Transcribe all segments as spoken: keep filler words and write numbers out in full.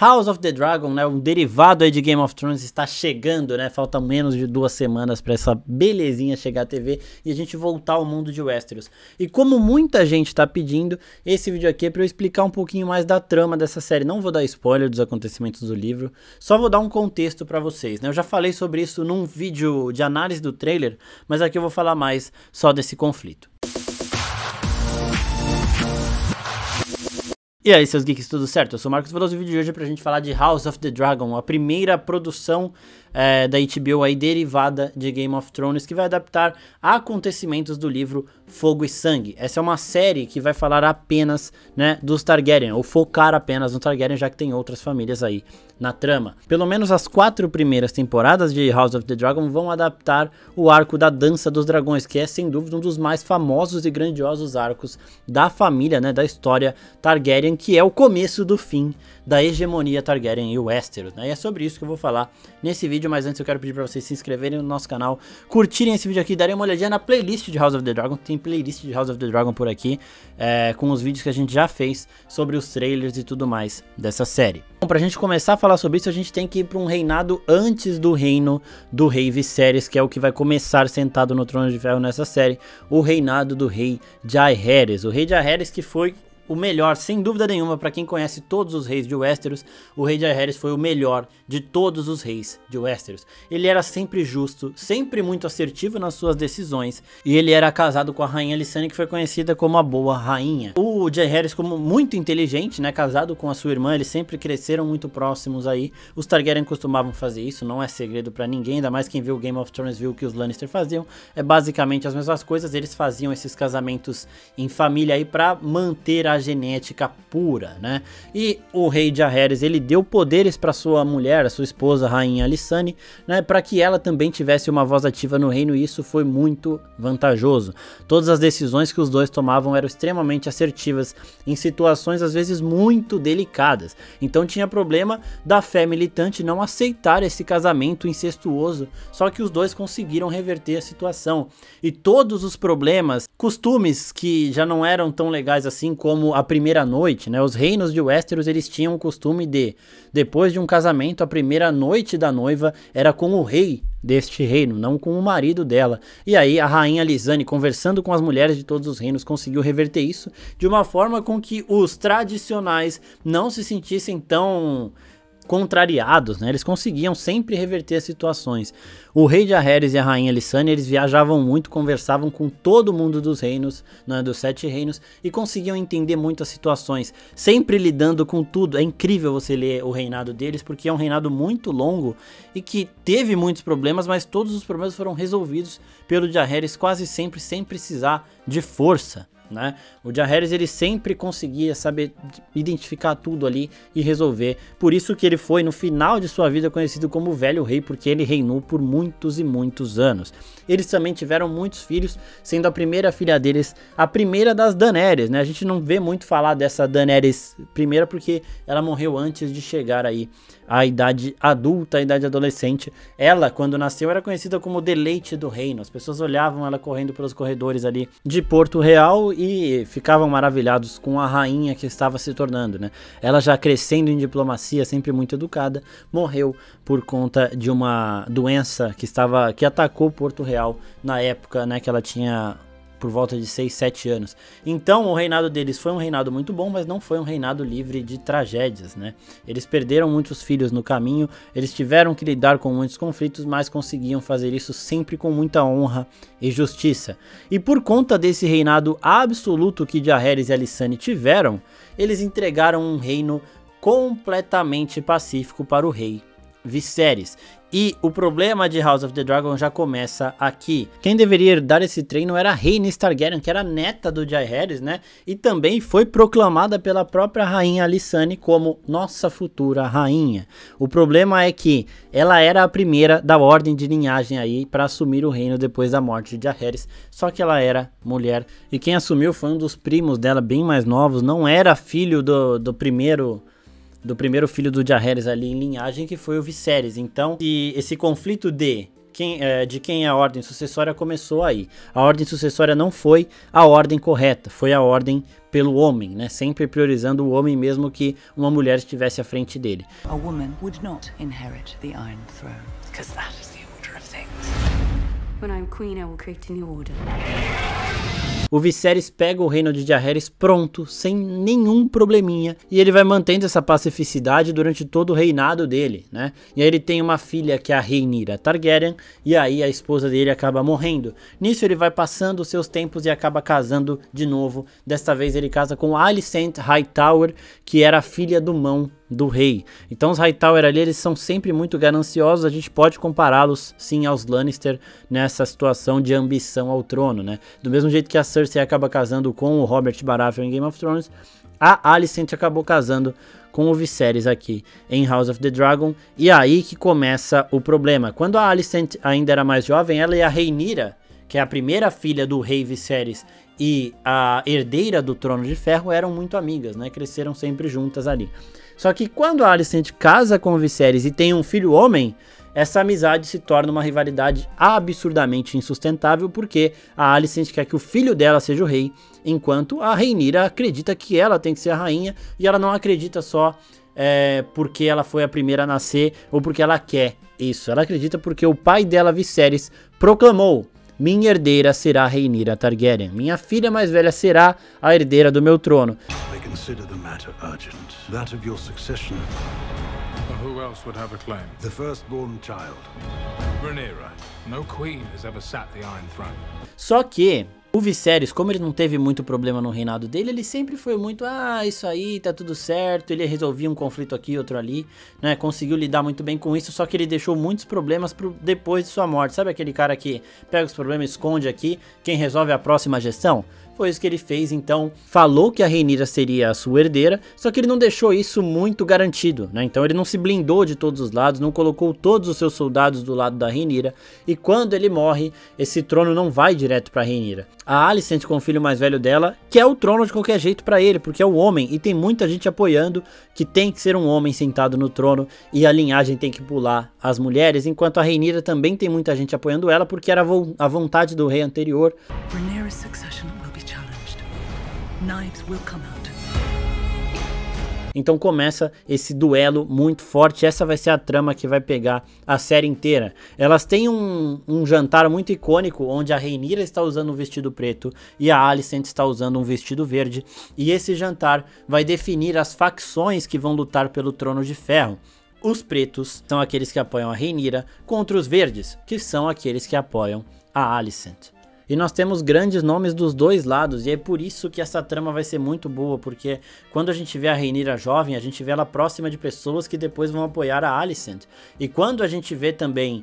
House of the Dragon, né, um derivado aí de Game of Thrones, está chegando, né, falta menos de duas semanas para essa belezinha chegar à T V e a gente voltar ao mundo de Westeros. E como muita gente está pedindo, esse vídeo aqui é para eu explicar um pouquinho mais da trama dessa série. Não vou dar spoiler dos acontecimentos do livro, só vou dar um contexto para vocês, né. Eu já falei sobre isso num vídeo de análise do trailer, mas aqui eu vou falar mais só desse conflito. E aí, seus geeks, tudo certo? Eu sou o Marcos Veloso e o vídeo de hoje é pra gente falar de House of the Dragon, a primeira produção é, da H B O aí derivada de Game of Thrones, que vai adaptar acontecimentos do livro Fogo e Sangue. Essa é uma série que vai falar apenas, né, dos Targaryen, ou focar apenas no Targaryen, já que tem outras famílias aí na trama. Pelo menos as quatro primeiras temporadas de House of the Dragon vão adaptar o arco da Dança dos Dragões, que é sem dúvida um dos mais famosos e grandiosos arcos da família, né, da história Targaryen, que é o começo do fim da hegemonia Targaryen e Westeros, né? E é sobre isso que eu vou falar nesse vídeo, mas antes eu quero pedir para vocês se inscreverem no nosso canal, curtirem esse vídeo aqui, darem uma olhadinha na playlist de House of the Dragon. Tem playlist de House of the Dragon por aqui, é, com os vídeos que a gente já fez sobre os trailers e tudo mais dessa série. Bom, pra gente começar a falar sobre isso, a gente tem que ir para um reinado antes do reino do rei Viserys, que é o que vai começar sentado no trono de ferro nessa série, o reinado do rei Jaehaerys. O rei Jaehaerys que foi o melhor, sem dúvida nenhuma, para quem conhece todos os reis de Westeros, o rei Jaehaerys foi o melhor de todos os reis de Westeros. Ele era sempre justo, sempre muito assertivo nas suas decisões, e ele era casado com a rainha Alysanne, que foi conhecida como a Boa Rainha. O Jaehaerys, como muito inteligente, né, casado com a sua irmã, eles sempre cresceram muito próximos aí. Os Targaryen costumavam fazer isso, não é segredo para ninguém, ainda mais quem viu Game of Thrones viu o que os Lannister faziam. É basicamente as mesmas coisas, eles faziam esses casamentos em família aí para manter a a genética pura, né? E o rei Jaehaerys, ele deu poderes para sua mulher, a sua esposa, a rainha Alysanne, né, para que ela também tivesse uma voz ativa no reino, e isso foi muito vantajoso. Todas as decisões que os dois tomavam eram extremamente assertivas em situações às vezes muito delicadas. Então tinha problema da fé militante não aceitar esse casamento incestuoso, só que os dois conseguiram reverter a situação. E todos os problemas, costumes que já não eram tão legais assim, como a primeira noite, né? Os reinos de Westeros, eles tinham o costume de, depois de um casamento, a primeira noite da noiva era com o rei deste reino, não com o marido dela. E aí a rainha Alysanne, conversando com as mulheres de todos os reinos, conseguiu reverter isso de uma forma com que os tradicionais não se sentissem tão contrariados, né? Eles conseguiam sempre reverter as situações. O rei Jaehaerys e a rainha Alysanne, eles viajavam muito, conversavam com todo mundo dos reinos, né, dos sete reinos, e conseguiam entender muito as situações, sempre lidando com tudo. É incrível você ler o reinado deles, porque é um reinado muito longo e que teve muitos problemas, mas todos os problemas foram resolvidos pelo Jaehaerys quase sempre sem precisar de força, né? O Jaehaerys, ele sempre conseguia saber identificar tudo ali e resolver. Por isso que ele foi no final de sua vida conhecido como o Velho Rei, porque ele reinou por muitos e muitos anos. Eles também tiveram muitos filhos, sendo a primeira filha deles a primeira das Daenerys, né? A gente não vê muito falar dessa Daenerys primeira porque ela morreu antes de chegar aí à idade adulta, à idade adolescente. Ela, quando nasceu, era conhecida como Deleite do Reino. As pessoas olhavam ela correndo pelos corredores ali de Porto Real e ficavam maravilhados com a rainha que estava se tornando, né? Ela, já crescendo em diplomacia, sempre muito educada, morreu por conta de uma doença que estava que atacou Porto Real na época, né, que ela tinha por volta de seis, sete anos. Então o reinado deles foi um reinado muito bom, mas não foi um reinado livre de tragédias, né? Eles perderam muitos filhos no caminho, eles tiveram que lidar com muitos conflitos, mas conseguiam fazer isso sempre com muita honra e justiça. E por conta desse reinado absoluto que Jaehaerys e Alysanne tiveram, eles entregaram um reino completamente pacífico para o rei Viserys. E o problema de House of the Dragon já começa aqui. Quem deveria dar esse treino era a Rhaenys Targaryen, que era neta do Jaehaerys, né? E também foi proclamada pela própria rainha Alysanne como nossa futura rainha. O problema é que ela era a primeira da ordem de linhagem aí para assumir o reino depois da morte de Jaehaerys. Só que ela era mulher e quem assumiu foi um dos primos dela, bem mais novos. Não era filho do, do primeiro... do primeiro filho do Jaehaerys ali em linhagem, que foi o Viserys. Então, esse conflito de quem, é, de quem é a ordem sucessória começou aí. A ordem sucessória não foi a ordem correta, foi a ordem pelo homem, né? Sempre priorizando o homem mesmo que uma mulher estivesse à frente dele. A woman would not inherit the Iron Throne, because that is the order of things. When I'm queen, I will create a new order. O Viserys pega o reino de Jaehaerys pronto, sem nenhum probleminha, e ele vai mantendo essa pacificidade durante todo o reinado dele, né? E aí ele tem uma filha que é a Rhaenyra Targaryen, e aí a esposa dele acaba morrendo. Nisso ele vai passando os seus tempos e acaba casando de novo. Desta vez ele casa com Alicent Hightower, que era a filha do Mão do rei. Então os Hightower ali, eles são sempre muito gananciosos, a gente pode compará-los sim aos Lannister nessa situação de ambição ao trono, né? Do mesmo jeito que a Cersei acaba casando com o Robert Baratheon em Game of Thrones, a Alicent acabou casando com o Viserys aqui em House of the Dragon, e aí que começa o problema. Quando a Alicent ainda era mais jovem, ela e a Rhaenyra, que é a primeira filha do rei Viserys e a herdeira do Trono de Ferro, eram muito amigas, né? Cresceram sempre juntas ali. Só que quando a Alicent casa com o Viserys e tem um filho homem, essa amizade se torna uma rivalidade absurdamente insustentável, porque a Alicent quer que o filho dela seja o rei, enquanto a Rhaenyra acredita que ela tem que ser a rainha, e ela não acredita só é, porque ela foi a primeira a nascer ou porque ela quer isso. Ela acredita porque o pai dela, Viserys, proclamou: minha herdeira será a Rhaenyra Targaryen. Minha filha mais velha será a herdeira do meu trono. Consider the matter urgent. That of your succession. Who else would have a claim? The firstborn child. Rhaenyra. No queen has ever sat the Iron Throne. Só que o Viserys, como ele não teve muito problema no reinado dele, ele sempre foi muito, ah, isso aí, tá tudo certo, ele resolvia um conflito aqui, outro ali, né, conseguiu lidar muito bem com isso, só que ele deixou muitos problemas pro, depois de sua morte. Sabe aquele cara que pega os problemas, esconde aqui, quem resolve a próxima gestão? Foi isso que ele fez. Então falou que a Rhaenyra seria a sua herdeira, só que ele não deixou isso muito garantido, né? Então ele não se blindou de todos os lados, não colocou todos os seus soldados do lado da Rhaenyra, e quando ele morre, esse trono não vai direto pra Rhaenyra. A Alicent, com o filho mais velho dela, quer o trono de qualquer jeito pra ele, porque é o homem, e tem muita gente apoiando que tem que ser um homem sentado no trono, e a linhagem tem que pular as mulheres, enquanto a Rhaenyra também tem muita gente apoiando ela, porque era a vontade do rei anterior. Rhaenyra's succession will be challenged. Knives will come out. Então começa esse duelo muito forte. Essa vai ser a trama que vai pegar a série inteira. Elas têm um, um jantar muito icônico, onde a Rhaenyra está usando um vestido preto e a Alicent está usando um vestido verde. E esse jantar vai definir as facções que vão lutar pelo Trono de Ferro. Os pretos são aqueles que apoiam a Rhaenyra contra os verdes, que são aqueles que apoiam a Alicent. E nós temos grandes nomes dos dois lados, e é por isso que essa trama vai ser muito boa, porque quando a gente vê a Rhaenyra jovem, a gente vê ela próxima de pessoas que depois vão apoiar a Alicent. E quando a gente vê também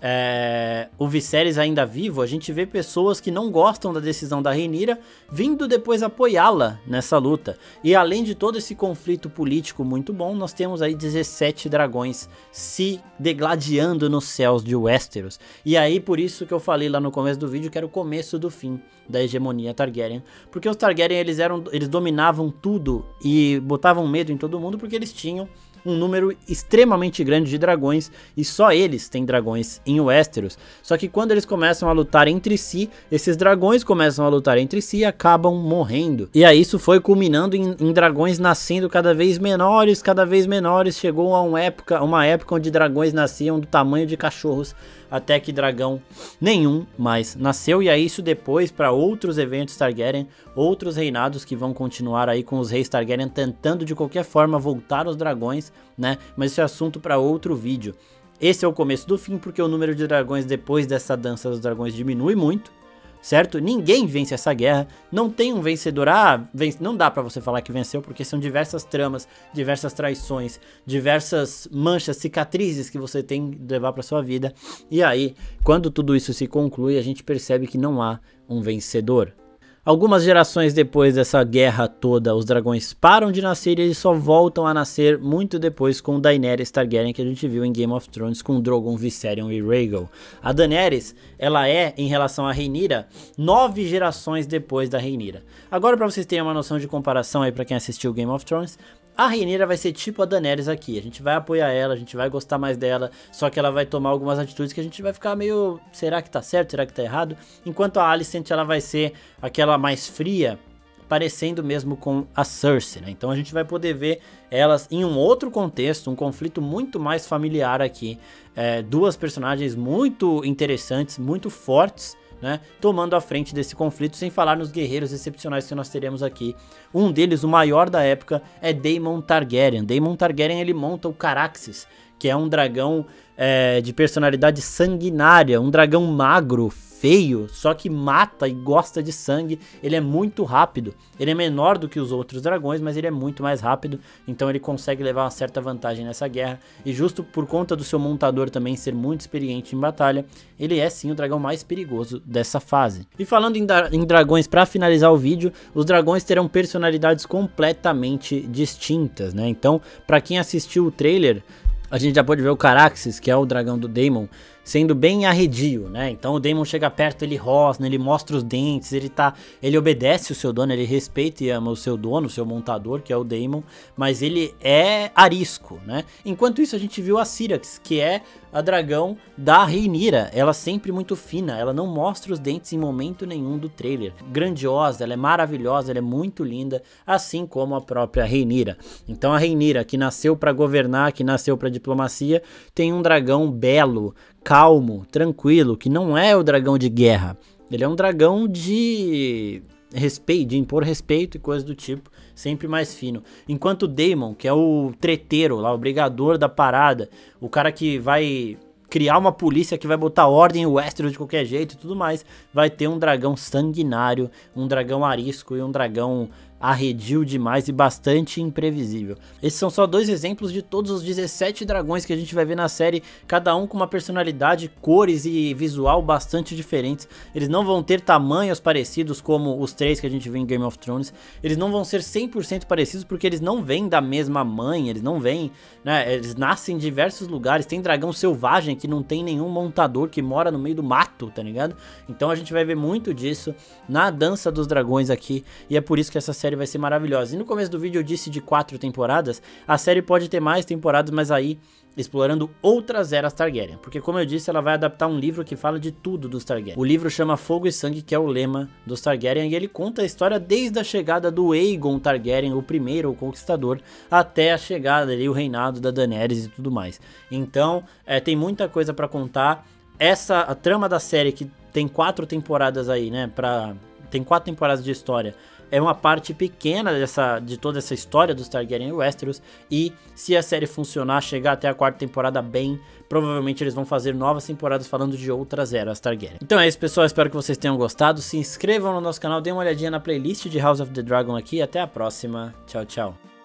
é, o Viserys ainda vivo, a gente vê pessoas que não gostam da decisão da Rhaenyra vindo depois apoiá-la nessa luta. E além de todo esse conflito político muito bom, nós temos aí dezessete dragões se degladiando nos céus de Westeros. E aí por isso que eu falei lá no começo do vídeo que era o começo começo do fim da hegemonia Targaryen, porque os Targaryen eles eram, eles dominavam tudo e botavam medo em todo mundo, porque eles tinham um número extremamente grande de dragões, e só eles têm dragões em Westeros. Só que quando eles começam a lutar entre si, esses dragões começam a lutar entre si e acabam morrendo. E aí isso foi culminando em, em dragões nascendo cada vez menores, cada vez menores. Chegou a uma época, uma época onde dragões nasciam do tamanho de cachorros, até que dragão nenhum mais nasceu. E aí isso depois para outros eventos Targaryen, outros reinados que vão continuar aí com os reis Targaryen tentando de qualquer forma voltar os dragões, né? Mas esse é assunto para outro vídeo. Esse é o começo do fim, porque o número de dragões depois dessa dança dos dragões diminui muito, certo? Ninguém vence essa guerra, não tem um vencedor. Ah, vence... não dá pra você falar que venceu, porque são diversas tramas, diversas traições, diversas manchas, cicatrizes que você tem de levar pra sua vida. E aí, quando tudo isso se conclui, a gente percebe que não há um vencedor. Algumas gerações depois dessa guerra toda, os dragões param de nascer e eles só voltam a nascer muito depois com Daenerys Targaryen, que a gente viu em Game of Thrones com Drogon, Viserion e Rhaegal. A Daenerys, ela é, em relação à Rhaenyra, nove gerações depois da Rhaenyra. Agora, para vocês terem uma noção de comparação aí para quem assistiu Game of Thrones, A Rhaenyra vai ser tipo a Daenerys aqui, a gente vai apoiar ela, a gente vai gostar mais dela, só que ela vai tomar algumas atitudes que a gente vai ficar meio, será que tá certo, será que tá errado? Enquanto a Alicent, ela vai ser aquela mais fria, parecendo mesmo com a Cersei, né? Então a gente vai poder ver elas em um outro contexto, um conflito muito mais familiar aqui, é, duas personagens muito interessantes, muito fortes, né, tomando a frente desse conflito, sem falar nos guerreiros excepcionais que nós teremos aqui. Um deles, o maior da época, é Daemon Targaryen. Daemon Targaryen, ele monta o Caraxes, que é um dragão é, de personalidade sanguinária, um dragão magro, feio, só que mata e gosta de sangue. Ele é muito rápido, ele é menor do que os outros dragões, mas ele é muito mais rápido, então ele consegue levar uma certa vantagem nessa guerra, e justo por conta do seu montador também ser muito experiente em batalha, ele é sim o dragão mais perigoso dessa fase. E falando em, em dragões, para finalizar o vídeo, os dragões terão personalidades completamente distintas, né? Então, para quem assistiu o trailer, a gente já pode ver o Caraxes, que é o dragão do Daemon, sendo bem arredio, né? Então o Daemon chega perto, ele rosna, ele mostra os dentes, ele tá, ele obedece o seu dono, ele respeita e ama o seu dono, o seu montador, que é o Daemon, mas ele é arisco, né? Enquanto isso a gente viu a Syrax, que é a dragão da Rhaenyra, ela sempre muito fina, ela não mostra os dentes em momento nenhum do trailer. Grandiosa, ela é maravilhosa, ela é muito linda, assim como a própria Rhaenyra. Então a Rhaenyra, que nasceu para governar, que nasceu para diplomacia, tem um dragão belo, calmo, tranquilo, que não é o dragão de guerra. Ele é um dragão de respeito, de impor respeito e coisas do tipo, sempre mais fino. Enquanto o Daemon, que é o treteiro lá, o brigador da parada, o cara que vai criar uma polícia que vai botar ordem em Westeros de qualquer jeito e tudo mais, vai ter um dragão sanguinário, um dragão arisco e um dragão arredio demais e bastante imprevisível. Esses são só dois exemplos de todos os dezessete dragões que a gente vai ver na série, cada um com uma personalidade, cores e visual bastante diferentes. Eles não vão ter tamanhos parecidos como os três que a gente vê em Game of Thrones, eles não vão ser cem por cento parecidos porque eles não vêm da mesma mãe, eles não vêm, né, eles nascem em diversos lugares. Tem dragão selvagem que não tem nenhum montador, que mora no meio do mato, tá ligado? Então a gente vai ver muito disso na dança dos dragões aqui, e é por isso que essa série vai ser maravilhosa. E no começo do vídeo eu disse de quatro temporadas, a série pode ter mais temporadas, mas aí explorando outras eras Targaryen, porque como eu disse, ela vai adaptar um livro que fala de tudo dos Targaryen. O livro chama Fogo e Sangue, que é o lema dos Targaryen, e ele conta a história desde a chegada do Aegon Targaryen, o primeiro, o conquistador, até a chegada ali, o reinado da Daenerys e tudo mais. Então, é, tem muita coisa pra contar. Essa, a trama da série, que tem quatro temporadas aí, né, pra... tem quatro temporadas de história, é uma parte pequena dessa, de toda essa história dos Targaryen e Westeros, e se a série funcionar, chegar até a quarta temporada bem, provavelmente eles vão fazer novas temporadas falando de outras eras Targaryen. Então é isso, pessoal, espero que vocês tenham gostado, se inscrevam no nosso canal, deem uma olhadinha na playlist de House of the Dragon aqui, até a próxima, tchau, tchau.